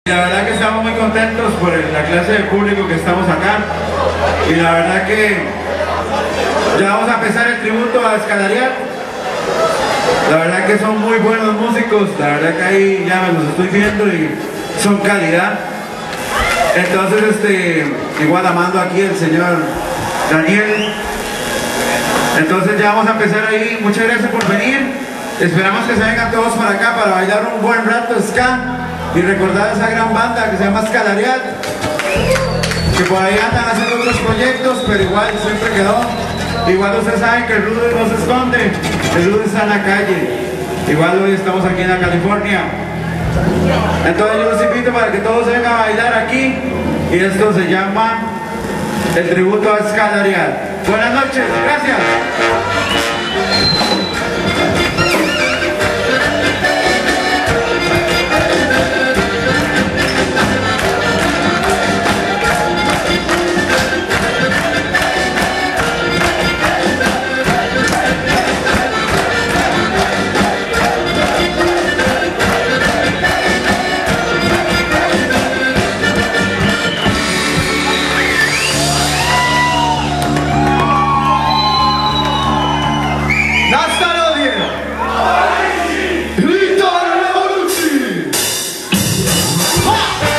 La verdad que estamos muy contentos por la clase de público que estamos acá y la verdad que ya vamos a empezar el tributo a Escalariat. La verdad que son muy buenos músicos, la verdad que ahí ya me los estoy viendo y son calidad. Entonces igual amando aquí el señor Daniel. Entonces ya vamos a empezar ahí. Muchas gracias por venir. Esperamos que se vengan todos para acá para bailar un buen rato ska y recordar a esa gran banda que se llama Escalariat, que por ahí andan haciendo otros proyectos, pero igual siempre quedó. Igual ustedes saben que el Rudy no se esconde, el Rudy está en la calle. Igual hoy estamos aquí en la California. Entonces yo los invito para que todos vengan a bailar aquí y esto se llama el tributo a Escalariat. Buenas noches, gracias. Ritorno Revoluci!